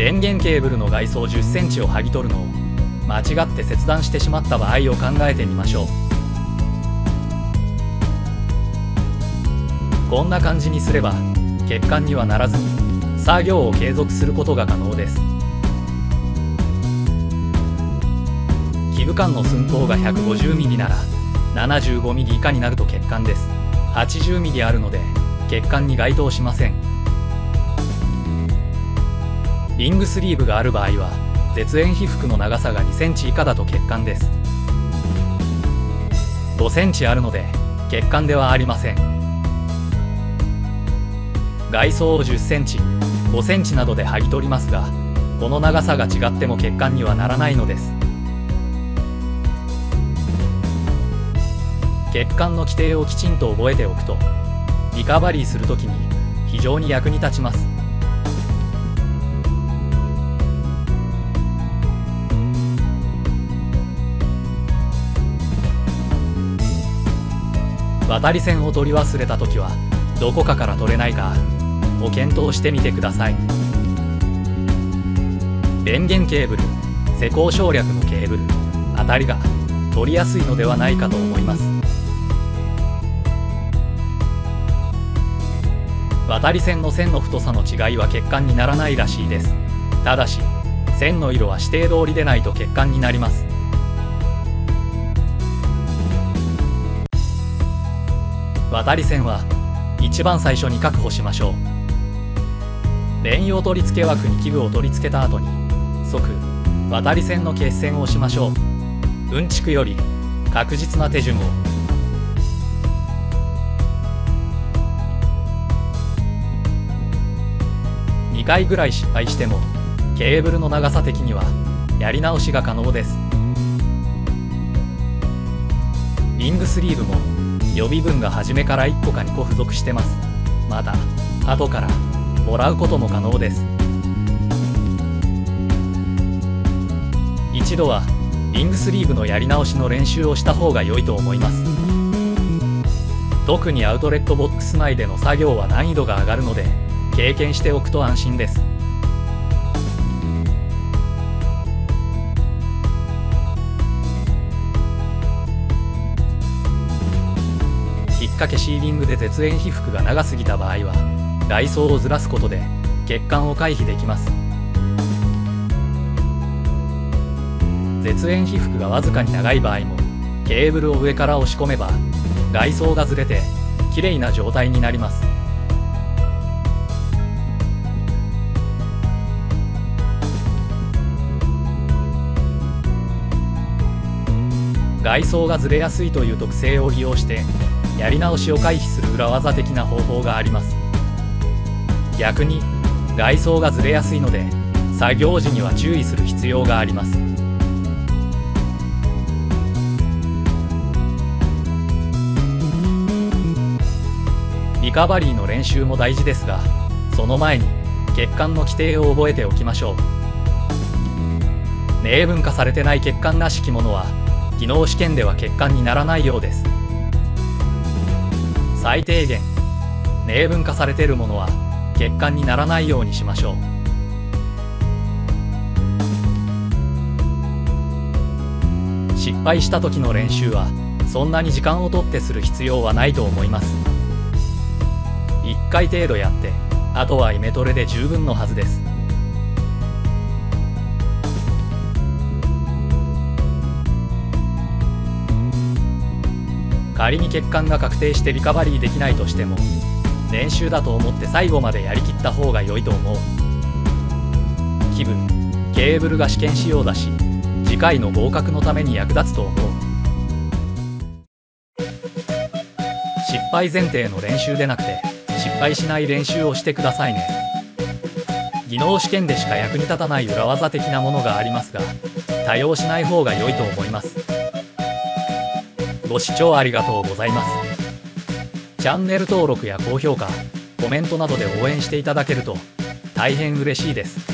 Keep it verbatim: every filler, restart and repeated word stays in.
電源ケーブルの外装じゅっセンチを剥ぎ取るのを間違って切断してしまった場合を考えてみましょう。こんな感じにすれば欠陥にはならずに作業を継続することが可能です。基部間の寸法が ひゃくごじゅうミリ なら ななじゅうごミリ 以下になると欠陥です。はちじゅうミリ あるので欠陥に該当しません。リングスリーブがある場合は絶縁被覆の長さがにセンチ以下だと欠陥です。ごセンチあるので欠陥ではありません。外装をじゅっセンチ、ごセンチなどで剥ぎ取りますが、この長さが違っても欠陥にはならないのです。欠陥の規定をきちんと覚えておくとリカバリーするときに非常に役に立ちます。渡り線を取り忘れたときはどこかから取れないかを検討してみてください。電源ケーブル、施工省略のケーブルあたりが取りやすいのではないかと思います。渡り線の線の太さの違いは欠陥にならないらしいです。ただし線の色は指定通りでないと欠陥になります。渡り線は一番最初に確保しましょう。連用取り付け枠に基部を取り付けた後に即渡り線の決線をしましょう。うんちくより確実な手順を。にかいぐらい失敗してもケーブルの長さ的にはやり直しが可能です。リングスリーブも予備分が初めからいっこかにこ付属してます。また後からもらうことも可能です。一度はリングスリーブのやり直しの練習をした方が良いと思います。特にアウトレットボックス内での作業は難易度が上がるので経験しておくと安心です。引っ掛けシーリングで絶縁被覆が長すぎた場合は外装をずらすことで欠陥を回避できます。絶縁被覆がわずかに長い場合もケーブルを上から押し込めば外装がずれてきれいな状態になります。外装がずれやすいという特性を利用してやり直しを回避する裏技的な方法があります。逆に外装がずれやすいので作業時には注意する必要があります。リカバリーの練習も大事ですが、その前に欠陥の規定を覚えておきましょう。明文化されてない欠陥なしきものは技能試験では欠陥にならないようです。最低限明文化されているものは欠陥にならないようにしましょう。失敗した時の練習はそんなに時間をとってする必要はないと思います。いっかい程度やってあとはイメトレで十分のはずです。仮に欠陥が確定してリカバリーできないとしても練習だと思って最後までやりきった方が良いと思う。基部、ケーブルが試験仕様だし次回の合格のために役立つと思う。失敗前提の練習でなくて失敗しない練習をしてくださいね。技能試験でしか役に立たない裏技的なものがありますが多用しない方が良いと思います。ご視聴ありがとうございます。チャンネル登録や高評価、コメントなどで応援していただけると大変嬉しいです。